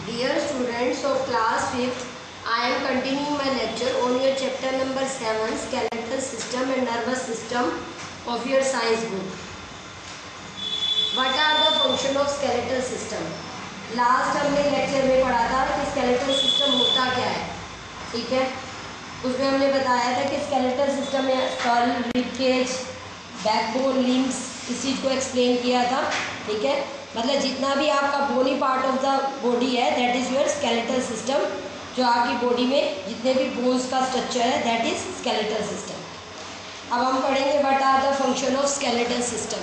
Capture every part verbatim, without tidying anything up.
Dear students of class fifth, I am continuing my lecture on your chapter number seven, skeletal system and nervous system of your science book. What are the function of skeletal system? Last हमने lecture में पढ़ा था कि skeletal system होता क्या है, ठीक है। उसमें हमने बताया था कि skeletal system में skull, rib cage, backbone, limbs, इस चीज़ को explain किया था, ठीक है। मतलब जितना भी आपका bony part of the body है that is your skeletal system. जो आपकी बॉडी में जितने भी बोन्स का स्ट्रक्चर है दैट इज स्केलेटल सिस्टम। अब हम पढ़ेंगे what are the function of skeletal system.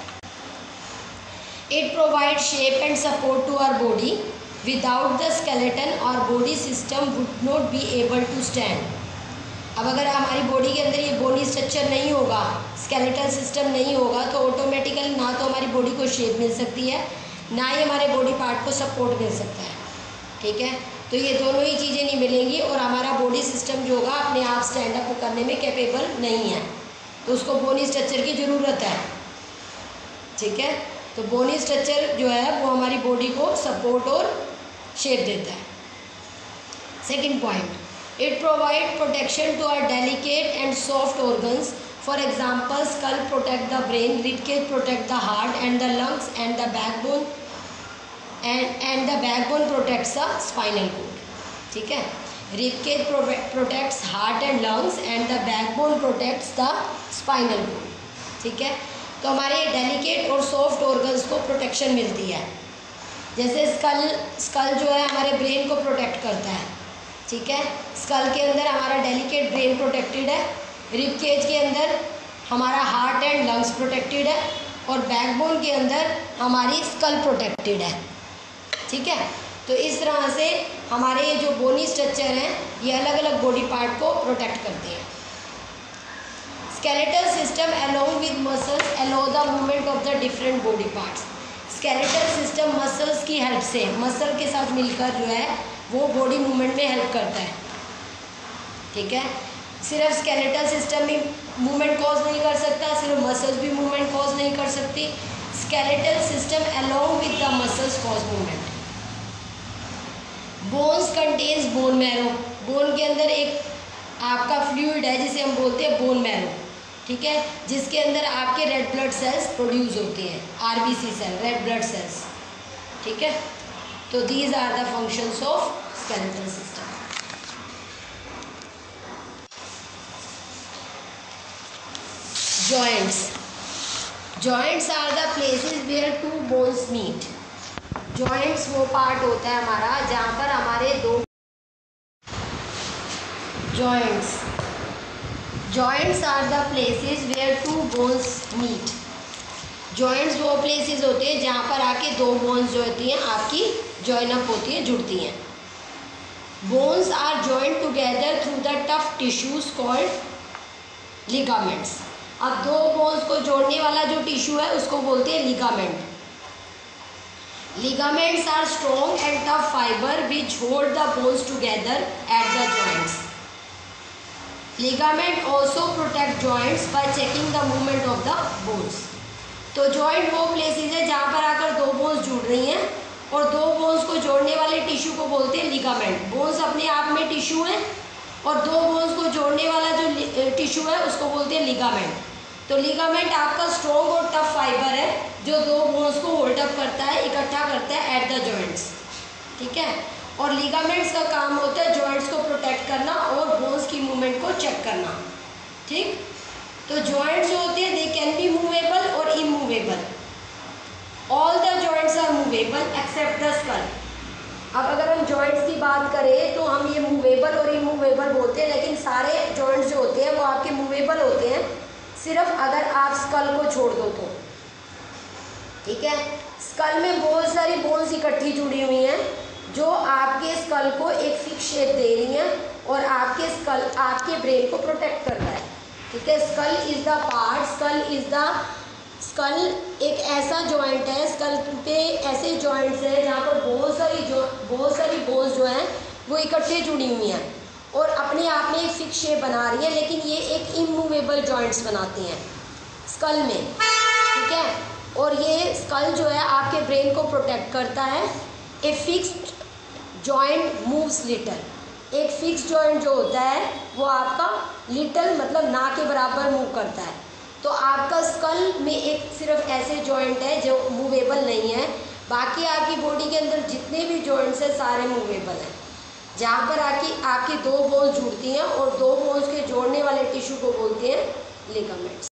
It provide shape and support to our body. Without the skeleton our body system would not be able to stand. अब अगर हमारी body के अंदर ये bony structure नहीं होगा, स्केलेटल सिस्टम नहीं होगा, तो ऑटोमेटिकली ना तो हमारी बॉडी को शेप मिल सकती है, ना ही हमारे बॉडी पार्ट को सपोर्ट मिल सकता है, ठीक है। तो ये दोनों ही चीज़ें नहीं मिलेंगी और हमारा बॉडी सिस्टम जो होगा अपने आप स्टैंड अप करने में कैपेबल नहीं है, तो उसको बोनी स्ट्रक्चर की ज़रूरत है, ठीक है। तो बोनी स्ट्रक्चर जो है वो हमारी बॉडी को सपोर्ट और शेप देता है। Second point, it provide protection to our delicate and soft organs. For example, skull protect the brain, rib cage protect the heart and the lungs, and the backbone and and the backbone protects the spinal cord, ठीक है। rib cage protects heart and lungs and the backbone protects the spinal cord, ठीक है। तो हमारे delicate और soft organs को protection मिलती है। जैसे स्कल स्कल जो है हमारे ब्रेन को प्रोटेक्ट करता है, ठीक है। स्कल के अंदर हमारा डेलिकेट ब्रेन प्रोटेक्टेड है, रिब केज के अंदर हमारा हार्ट एंड लंग्स प्रोटेक्टेड है और बैकबोन के अंदर हमारी स्कल प्रोटेक्टेड है, ठीक है। तो इस तरह से हमारे ये जो बोनी स्ट्रक्चर हैं ये अलग अलग बॉडी पार्ट को प्रोटेक्ट करते हैं। Skeletal system along with muscles allow the movement of the different body parts. Skeletal system muscles की हेल्प से, मसल के साथ मिलकर जो है वो बॉडी मूवमेंट में हेल्प करता है, ठीक है। सिर्फ स्केलेटल सिस्टम भी मूवमेंट कॉज नहीं कर सकता, सिर्फ मसल्स भी मूवमेंट कॉज नहीं कर सकती। Skeletal system along with the muscles cause movement. Bones contains bone marrow. Bone के अंदर एक आपका फ्लूइड है जिसे हम बोलते हैं बोन मैरो, ठीक है, जिसके अंदर आपके रेड ब्लड सेल्स प्रोड्यूस होते हैं, RBC cell, red blood cells, ठीक है। तो these are the functions of skeletal system. Joints. Joints are the places where two bones meet. Joints वो पार्ट होता है हमारा जहाँ पर हमारे दो joints. Joints are the places where two bones meet. Joints वो प्लेसेस होते हैं जहाँ पर आके दो बोन्स जो होती हैं आपकी जॉइन अप होती हैं, जुड़ती हैं। Bones are joined together through the tough tissues called ligaments. अब दो बोन्स को जोड़ने वाला जो टिश्यू है उसको बोलते हैं ligament. Ligaments are strong and tough fibre which hold the bones together at the joints. Ligament also protect joints by checking the movement of the bones. तो जॉइंट वो प्लेसेस है जहाँ पर आकर दो बोन्स जुड़ रही हैं और दो बोन्स को जोड़ने वाले टिश्यू को बोलते हैं लिगामेंट। बोन्स अपने आप में टिश्यू हैं और दो बोन्स को जोड़ने वाला जो टिश्यू है उसको बोलते हैं लिगामेंट। तो लिगामेंट आपका स्ट्रॉन्ग और टफ फाइबर है जो दो बोन्स को होल्ड अप करता है, इकट्ठा करता है एट द जॉइंट्स, ठीक है। और लिगामेंट्स का काम होता है जॉइंट्स को प्रोटेक्ट करना और बोन्स की मूवमेंट को चेक करना, ठीक। तो जॉइंट्स जो होते हैं दे कैन बी मूवेबल और immovable. All the joints are movable except the skull. अब अगर हम जॉइंट्स की बात करें तो हम ये मूवेबल और इमूवेबल बोलते हैं, लेकिन सारे जॉइंट्स जो होते हैं वो आपके मूवेबल होते हैं सिर्फ अगर आप स्कल को छोड़ दो तो, ठीक है। स्कल में बहुत सारी बोन्स इकट्ठी जुड़ी हुई हैं जो आपके स्कल को एक फिक्स शेप दे रही हैं और आपके स्कल आपके ब्रेन को प्रोटेक्ट करता है, ठीक है। Skull is the part, skull is the skull एक ऐसा जॉइंट है, स्कल पे ऐसे जॉइंट्स हैं जहाँ पर बहुत सारी जो बहुत सारी बोन्स जो हैं वो इकट्ठे जुड़ी हुई हैं और अपने आप में एक फिक्स शेप बना रही हैं, लेकिन ये एक इमूवेबल जॉइंट्स बनाती हैं स्कल में, ठीक है। और ये स्कल जो है आपके ब्रेन को प्रोटेक्ट करता है। A fixed joint moves little, एक फिक्स जॉइंट जो होता है वो आपका लिटल मतलब ना के बराबर मूव करता है। तो आपका स्कल में एक सिर्फ ऐसे जॉइंट है जो मूवेबल नहीं है, बाकी आपकी बॉडी के अंदर जितने भी जॉइंट्स हैं सारे मूवेबल हैं। जहाँ पर आपकी आपकी दो बोन्स जुड़ती हैं और दो बोन्स के जोड़ने वाले टिश्यू को बोलते हैं ligaments.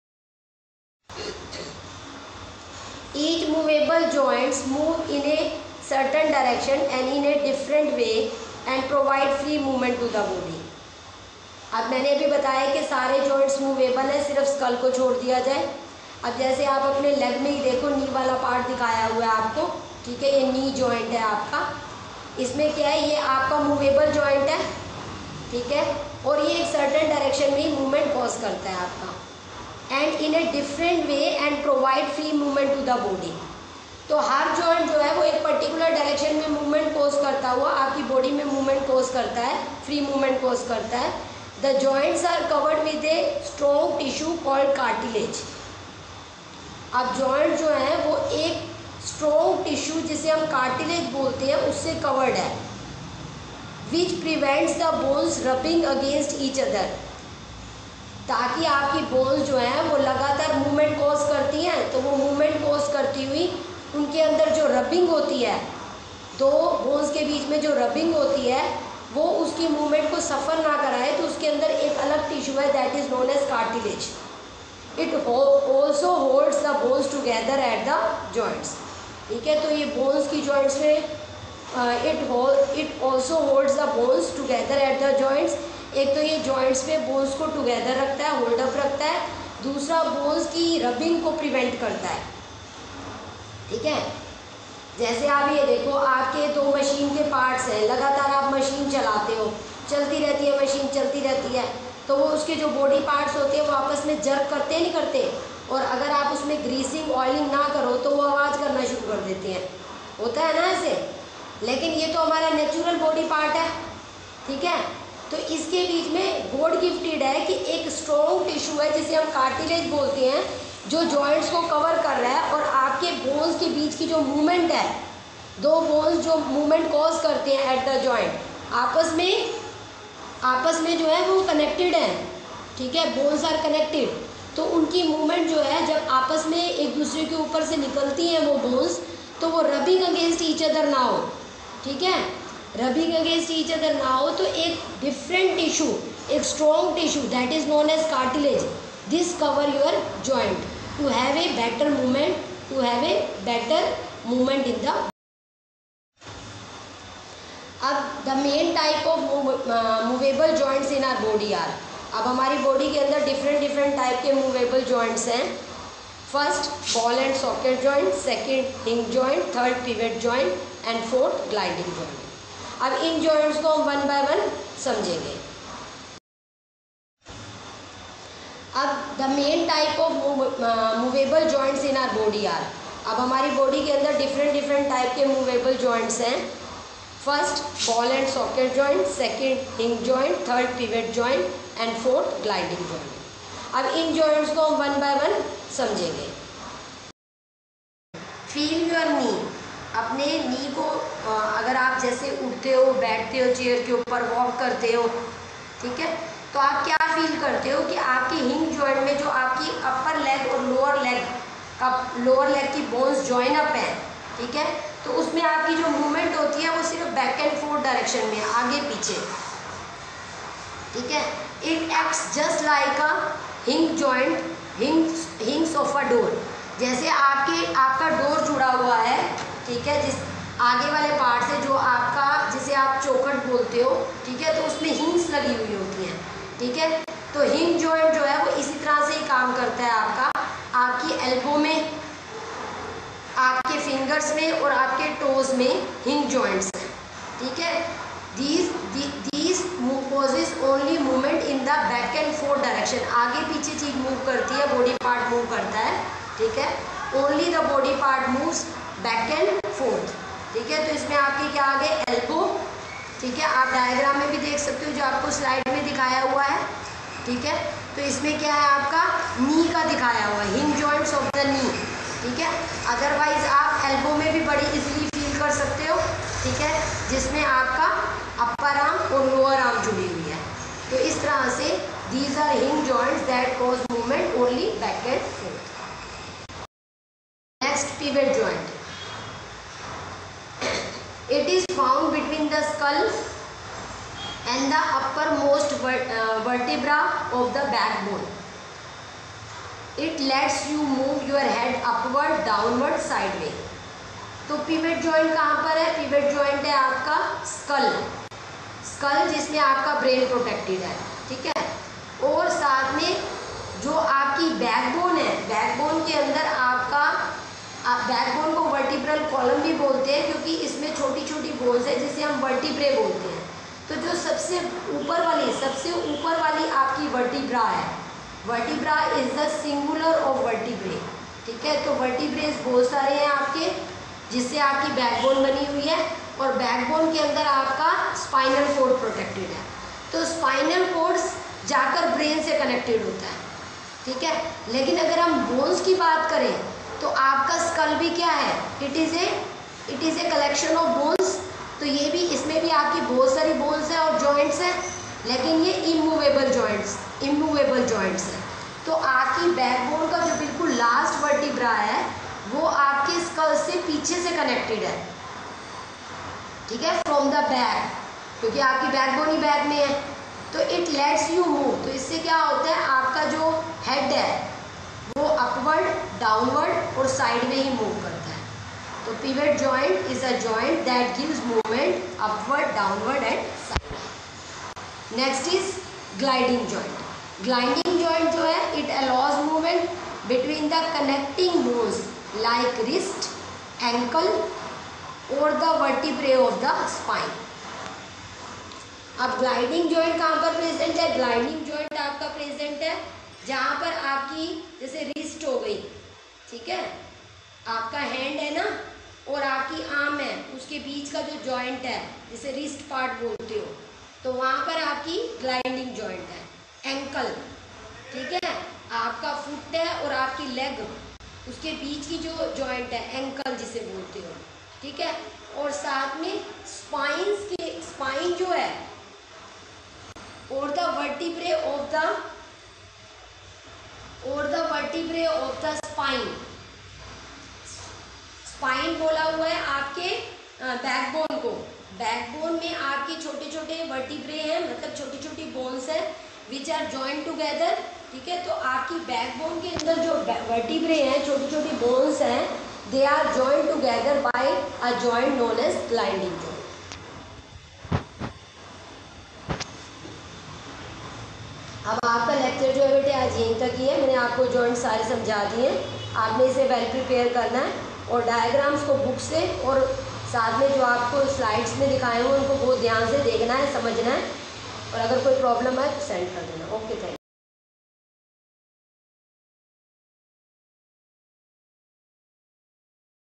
Each movable joints move in a certain direction and in a different way and provide free movement to the body. अब मैंने अभी बताया कि सारे जॉइंट्स मूवेबल है, सिर्फ स्कल को छोड़ दिया जाए। अब जैसे आप अपने लेग में ही देखो, नी वाला पार्ट दिखाया हुआ है आपको, ठीक है, ये नी जॉइंट है आपका। इसमें क्या है, ये आपका मूवेबल जॉइंट है, ठीक है, और ये एक सर्टेन डायरेक्शन में ही मूवमेंट कॉज करता है आपका, and in a different way and provide free movement to the body. तो हर जॉइंट जो है वो एक पर्टिकुलर डायरेक्शन में मूवमेंट कॉज करता हुआ आपकी बॉडी में मूवमेंट कॉज करता है, फ्री मूवमेंट कॉज करता है। The joints are covered with a strong tissue called cartilage. अब जॉइंट जो है वो एक स्ट्रॉन्ग टिश्यू जिसे हम कार्टिलेज बोलते हैं उससे कवर्ड है, which prevents the bones rubbing against each other, ताकि आपकी बोन्स जो हैं वो लगातार मूवमेंट कॉज करती हैं, तो वो मूवमेंट कॉज करती हुई उनके अंदर जो रबिंग होती है, दो बोन्स के बीच में जो रबिंग होती है वो उसकी मूवमेंट को सफ़र ना कराए, तो उसके अंदर एक अलग टिश्यू है that is known as cartilage. It also holds the bones together at the joints, ठीक है। तो ये बोन्स की जॉइंट्स में it hold it also holds the bones together at the joints. एक तो ये जॉइंट्स पे बोन्स को टुगेदर रखता है, होल्ड अप रखता है, दूसरा बोन्स की रबिंग को प्रिवेंट करता है, ठीक है। जैसे आप ये देखो, आपके दो मशीन के पार्ट्स हैं, लगातार आप मशीन चलाते हो, चलती रहती है मशीन, चलती रहती है, तो वो उसके जो बॉडी पार्ट्स होते हैं वो आपस में जर्क करते नहीं करते, और अगर आप उसमें ग्रीसिंग ऑयलिंग ना करो तो वो आवाज़ करना शुरू कर देते हैं, होता है ना ऐसे। लेकिन ये तो हमारा नेचुरल बॉडी पार्ट है, ठीक है। तो इसके बीच में गॉड गिफ्टेड है कि एक स्ट्रॉन्ग टिश्यू है जिसे हम कार्टिलेज बोलते हैं, जो जॉइंट्स को कवर कर रहा है, और आपके बोन्स के बीच की जो मूवमेंट है, दो बोन्स जो मूवमेंट कॉज करते हैं एट द जॉइंट, आपस में आपस में जो है वो कनेक्टेड है, ठीक है, बोन्स आर कनेक्टेड। तो उनकी मूवमेंट जो है जब आपस में एक दूसरे के ऊपर से निकलती हैं वो बोन्स, तो वो रबिंग अगेंस्ट ईच अदर ना हो, ठीक है, रबिंग अगेंस्ट ईच अदर ना हो, तो एक डिफरेंट टिश्यू, एक strong tissue that is known as cartilage, this cover your joint to have a better movement, to have a better movement in the. अब the main type of movable joints in our body are, अब हमारी body के अंदर different different type के movable joints हैं। First ball and socket joint, second hinge joint, third pivot joint and fourth gliding joint. अब इन joints को हम वन बाय वन समझेंगे। अब the main type of movable joints in our body are, अब हमारी body के अंदर डिफरेंट डिफरेंट टाइप के मूवेबल जॉइंट्स हैं। First ball and socket joint, second hinge joint, third pivot joint and fourth gliding joint. अब इन joints को हम वन बाय वन समझेंगे। फील योर नी, अपने नी को अगर आप जैसे उठते हो, बैठते हो, चेयर के ऊपर वॉक करते हो, ठीक है, तो आप क्या फील करते हो कि आपकी हिंग जॉइंट में जो आपकी अपर लेग और लोअर लेग का लोअर लेग की बोन्स जॉइन अप है, ठीक है, तो उसमें आपकी जो मूवमेंट होती है वो सिर्फ बैक एंड फोर्थ डायरेक्शन में, आगे पीछे, ठीक है। It acts just like a hinge joint, हिंग हिंग्स ऑफ अ डोर, जैसे आपके आपका डोर जुड़ा हुआ है, ठीक है, जिस आगे वाले पार्ट से जो आपका, जिसे आप चौखट बोलते हो, ठीक है, तो उसमें हिंग्स लगी हुई होती हैं, ठीक है। तो हिंग जॉइंट जो है वो इसी तरह से ही काम करता है आपका, आपकी एल्बो में, आपके फिंगर्स में और आपके टोज में हिंग जॉइंट्स हैं, ठीक है। These these causes only movement in the back and forth direction, आगे पीछे चीज मूव करती है, बॉडी पार्ट मूव करता है, ठीक है। Only the body part moves back and forth, ठीक है। तो इसमें आपके क्या आ गए, एल्बो, ठीक है, आप डायग्राम में भी देख सकते हो जो आपको स्लाइड में दिखाया हुआ है, ठीक है। तो इसमें क्या है, आपका नी का दिखाया हुआ है, हिंग जॉइंट्स ऑफ द नी, ठीक है। अदरवाइज आप एल्बो में भी बड़ी इजीली फील कर सकते हो, ठीक है। जिसमें आपका अपर आर्म और लोअर आर्म जुड़ी हुई है। तो इस तरह से these are hinge joints that cause movement only back and forth. Next pivot joint, it is found between the skull and the uppermost vertebra of the backbone. It lets you move your head upward, downward, sideways. तो pivot joint कहाँ पर है? Pivot joint है आपका school, school जिसमें आपका brain protected है, ठीक है। और साथ में जो आपकी बैकबोन है, बैकबोन के अंदर आपका बैकबोन को वर्टिब्रल कॉलम भी बोलते हैं क्योंकि इसमें छोटी छोटी बोन्स है जिसे हम वर्टिब्रे बोलते हैं। तो जो सबसे ऊपर वाली सबसे ऊपर वाली आपकी वर्टिब्रा है, vertebra is the singular of vertebrae, ठीक है। तो वर्टिब्रेस बहुत सारे हैं आपके, जिससे आपकी बैकबोन बनी हुई है और बैकबोन के अंदर आपका स्पाइनल कोड प्रोटेक्टेड है। तो स्पाइनल कोड्स जाकर ब्रेन से कनेक्टेड होता है, ठीक है। लेकिन अगर हम बोन्स की बात करें तो आपका स्कल भी क्या है? It is a it is a collection of bones. तो ये भी, इसमें भी आपकी बहुत सारी बोन्स हैं और जॉइंट्स हैं, लेकिन ये इमूवेबल जॉइंट्स इमूवेबल जॉइंट्स हैं। तो आपकी बैकबोन का जो बिल्कुल लास्ट वर्टिब्रा है वो आपके स्कल से पीछे से कनेक्टेड है, ठीक है, फ्रॉम द बैक, क्योंकि आपकी बैकबोन ही बैक में है। तो इट लेट्स यू मूव। तो इससे क्या होता है, आपका जो हेड है वो अपवर्ड, डाउनवर्ड और साइड में ही मूव करता है। तो pivot joint is a joint that gives movement upward, downward and side. Next is gliding joint. Gliding joint जो है, it allows movement between the connecting bones like wrist, ankle और the vertebrae of the spine. अब gliding joint कहाँ पर present है? Gliding joint आपका present है जहाँ पर आपकी जैसे रिस्ट हो गई, ठीक है, आपका हैंड है ना और आपकी आर्म है, उसके बीच का जो जॉइंट है जिसे रिस्ट पार्ट बोलते हो, तो वहाँ पर आपकी ग्लाइडिंग जॉइंट है। एंकल, ठीक है, आपका फुट है और आपकी लेग, उसके बीच की जो जॉइंट है एंकल जिसे बोलते हो, ठीक है। और साथ में स्पाइन्स के स्पाइन जो है और द वर्टिब्रे ऑफ द और the vertebrae of the spine. Spine बोला हुआ है आपके बैकबोन को। बैकबोन में आपके छोटे छोटे वर्टिब्रे हैं, मतलब छोटी छोटी बोन्स हैं विच आर जॉइंट टुगेदर, ठीक है। तो आपकी बैकबोन के अंदर जो वर्टिब्रे हैं, छोटी छोटी बोन्स हैं, they are joint together by a joint known as gliding joint. अब आपका लेक्चर जो है बेटे आज यहीं तक ही है। मैंने आपको जॉइंट सारे समझा दिए हैं, आपने इसे वेल प्रिपेयर करना है और डायग्राम्स को बुक से और साथ में जो आपको स्लाइड्स में दिखाए हुए उनको बहुत ध्यान से देखना है, समझना है, और अगर कोई प्रॉब्लम है तो सेंड कर देना। Okay, thank you.